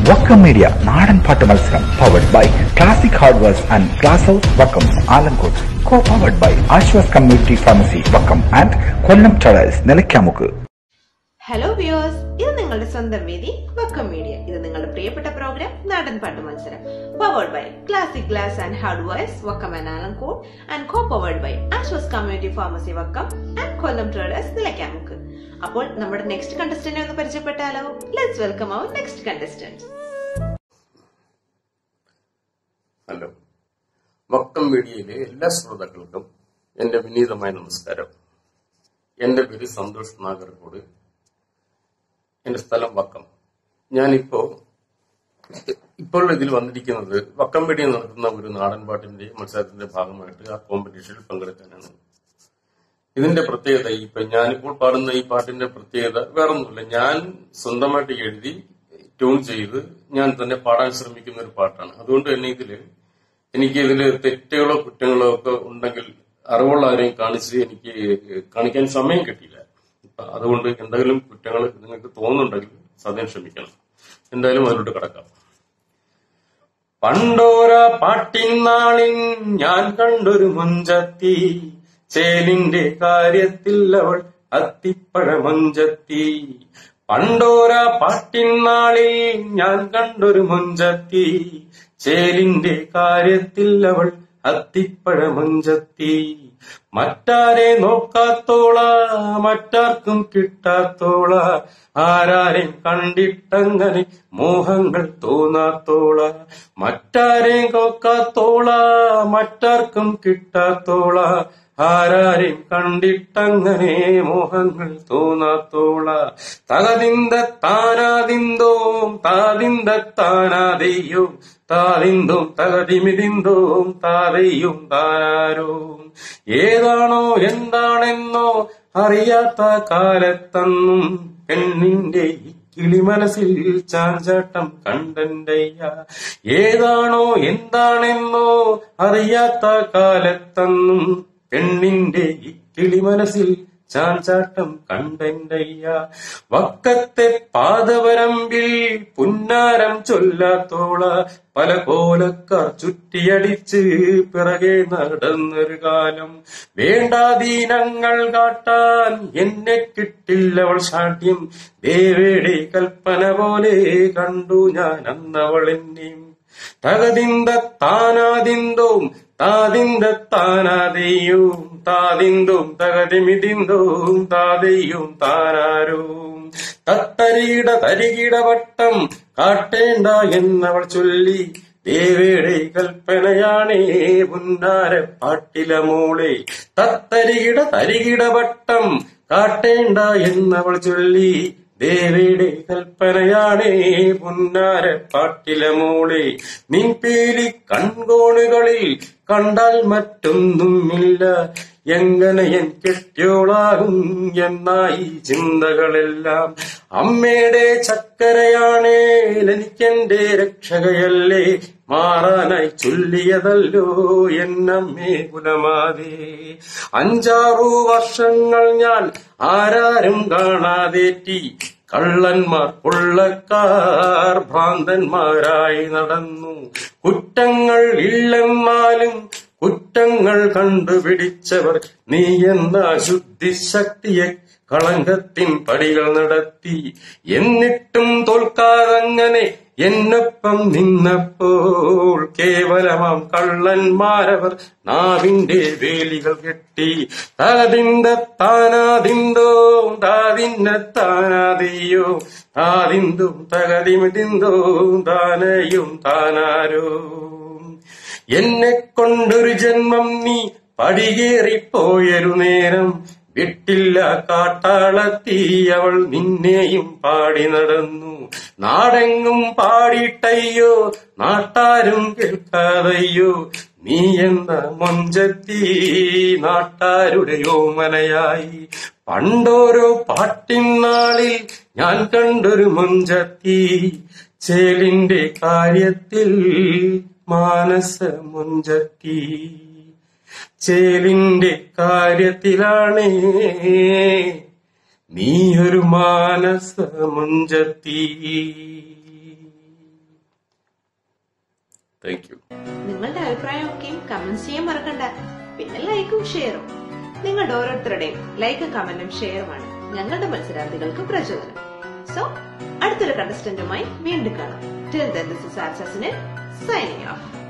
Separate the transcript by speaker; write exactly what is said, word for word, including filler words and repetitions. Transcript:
Speaker 1: Vakkom Media, Naadan Paatu Malsaram, powered by Classic Hardware and Glass House, Vakkom, NAGARCODE, co-powered by Ashwas Community Pharmacy, Vakkom and Kollam Traders, Nilakkamuku.
Speaker 2: Hello viewers, this is your സ്വന്തം വേദി Vakkom Media. This is your പ്രിയപ്പെട്ട program Naadan Paatu Malsaram, powered by Classic Glass and Hardware, Vakkom and NAGARCODE, and co-powered by Ashwas Community Pharmacy, Vakkom and Kollam Traders, Nilakkamuku. അപ്പോൾ നമ്മുടെ next കണ്ടസ്റ്റന്റിനെ ഒന്ന് പരിചയപ്പെട്ടാലോ. Let's welcome our next contestant.
Speaker 3: Hello, Vakkam മീഡിയയിലെ എല്ലാ ശ്രോതാക്കൾക്കും എന്റെ വിനീതമായ നമസ്കാരം. എന്റെ പേര് സന്തോഷ് നാഗർകോട്. എന്റെ സ്ഥലം വക്കം. ഞാനിപ്പോ ഇപ്പോൾ ഇതിൽ വന്നിരിക്കുന്നത് വക്കം മീഡിയ നടത്തുന്ന ഒരു നാടൻ പാട്ടിന്റെ മത്സരത്തിന്റെ ഭാഗമായിട്ട് ആ കോമ്പറ്റീഷനിൽ പങ്കെടുക്കാനാണ്. ഇതിന്റെ പ്രത്യേകത, ഇപ്പൊ ഞാനിപ്പോൾ പാടുന്ന ഈ പാട്ടിന്റെ പ്രത്യേകത വേറൊന്നുമില്ല. ഞാൻ സ്വന്തമായിട്ട് എഴുതി ട്യൂൺ ചെയ്ത് ഞാൻ തന്നെ പാടാൻ ശ്രമിക്കുന്ന ഒരു പാട്ടാണ്. അതുകൊണ്ട് തന്നെ ഇതില് എനിക്ക് ഇതില് തെറ്റുകളോ കുറ്റങ്ങളോ ഒക്കെ ഉണ്ടെങ്കിൽ അറിവുള്ള ആരെയും കാണിച്ച് എനിക്ക് കാണിക്കാൻ സമയം കിട്ടിയില്ല. അതുകൊണ്ട് എന്തെങ്കിലും കുറ്റങ്ങൾ നിങ്ങൾക്ക് തോന്നുന്നുണ്ടെങ്കിൽ സദ്യം ക്ഷമിക്കണം. എന്തായാലും അതിലോട്ട് കിടക്കാം. പണ്ടോര പാട്ടിനാളിൻ ഞാൻ കണ്ടൊരു മഞ്ചത്തി, ചേലിന്റെ കാര്യത്തിൽ അവൾ അത്തിപ്പഴമഞ്ചത്തി. പണ്ടോര പാട്ടിനാളിൽ ഞാൻ കണ്ടൊരു മഞ്ചത്തി, ചേലിന്റെ കാര്യത്തിൽ അവൾ അത്തിപ്പഴമഞ്ചത്തി. മറ്റാരെ നോക്കാത്തോള, മറ്റാർക്കും കിട്ടാത്തോള, ആരാരെയും കണ്ടിട്ടങ്ങനെ മോഹങ്ങൾ തോന്നാത്തോള. മറ്റാരെ നോക്കാത്തോള, മറ്റാർക്കും കിട്ടാത്തോള, ആരാരെയും കണ്ടിട്ടങ്ങനെ മോഹങ്ങൾ തോന്നാത്തോള. തകതിന്ത താനാതിന്തോം താതിന്ത താനാതെയ്യോ, താതിന്തോം തകതിമിതിന്തോം താതെയ്യും താനാരോം. ഏതാണോ എന്താണെന്നോ അറിയാത്ത കാലത്തന്നും പെണ്ണിന്റെ കിളി മനസ്സിൽ ചാഞ്ചാട്ടം കണ്ടയ്യ. ഏതാണോ എന്താണെന്നോ അറിയാത്ത കാലത്തന്നും പെണ്ണിന്റെ കിളി മനസ്സിൽ ചാഞ്ചാട്ടം കണ്ടയ്യ. വക്കത്തെ പാദവരമ്പിൽ പുന്നാരം ചൊല്ലാത്തോള, പല കോലക്കാർ ചുറ്റിയടിച്ച് പിറകെ നടന്നൊരു കാലം. വേണ്ടാദീനങ്ങൾ കാട്ടാൻ എന്നെ കിട്ടില്ലവൾ ശാഠ്യം, ദേവേടെ കൽപ്പന പോലെ കണ്ടു ഞാൻ അന്നവൾ എന്നെയും. തകതിന്ത താനാതിന്തോം താതിന്ത താനാതെയ്യും, താതിന്തോം തകതിമിതിന്തോം താതെയ്യും താനാരോം. തത്തരികിട തരികിട വട്ടം കാട്ടേണ്ട എന്നവൾ ചൊല്ലി, ദേവേടെ കൽപ്പനയാണേ പുന്നാര പാട്ടില മോളെ. തത്തരികിട തരികിട വട്ടം കാട്ടേണ്ട എന്നവൾ ചൊല്ലി, ദേവേടെ കൽപ്പനയാണേ പുന്നാര പാട്ടില മോളെ. നിൻപേലി കൺകോണുകളിൽ കണ്ടാൽ മറ്റൊന്നുമില്ല, എങ്ങനെ എൻ കെട്ടിയോളാകും എന്നായി ചിന്തകളെല്ലാം. അമ്മയുടെ ചക്കരയാണേ എനിക്കെന്റെ രക്ഷകയല്ലേ, മാറാനായി ചൊല്ലിയതല്ലോ എന്നമ്മേ കുലമാതേ. അഞ്ചാറു വർഷങ്ങൾ ഞാൻ ആരാരും കാണാതേറ്റി, കള്ളന്മാർ കൊള്ളക്കാർ ഭ്രാന്തന്മാരായി നടന്നു. കുറ്റങ്ങൾ ഇല്ലെന്നാലും കുറ്റങ്ങൾ കണ്ടുപിടിച്ചവർ നീ എന്ന ശുദ്ധിശക്തിയെ കളങ്കത്തിൻ പടികൾ നടത്തി. എന്നിട്ടും തോൽക്കാതങ്ങനെ എന്നൊപ്പം നിന്നപ്പോൾ കേവലമാം കള്ളന്മാരവർ നാവിന്റെ വേലികൾ കെട്ടി. താതിന്ത താനാതിന്തോം താതിന്ന താനാതെയ്യോ, താതിന്തും തകതിമിതിന്തോം താനയും താനാരോ. എന്നെ കൊണ്ടൊരു ജന്മം നീ പടികേറിപ്പോയൊരു നേരം, വിട്ടില്ല കാട്ടാളത്തി അവൾ നിന്നെയും പാടി നടന്നു. നാടെങ്ങും പാടിയിട്ടയ്യോ നാട്ടാരും കേൾക്കാതയ്യോ, നീ എന്ന മൊഞ്ചത്തി നാട്ടാരുടെ ഓമനയായി. പണ്ടോരോ പാട്ടിനാളിൽ ഞാൻ കണ്ടൊരു മൊഞ്ചത്തി, ചേലിന്റെ കാര്യത്തിൽ മാനസ മൊഞ്ചത്തി. ചേലിന്റെ കാര്യത്തിലാണേ നീയൊരു മാനസ മുഞ്ചത്തി. Thank you.
Speaker 2: നിങ്ങളുടെ അഭിപ്രായമൊക്കെയും കമന്റ്സ് ചെയ്യാൻ മറക്കണ്ട. പിന്നെ ലൈക്കും ഷെയറും. നിങ്ങളുടെ ഓരോരുത്തരുടെയും ലൈക്കും കമന്റും ഷെയറുമാണ് ഞങ്ങളുടെ മത്സരാർത്ഥികൾക്ക് പ്രചോദനം. സോ അടുത്തൊരു കണ്ടസ്റ്റന്റുമായി വീണ്ടും കാണാം. Till then, this is Archasine signing off.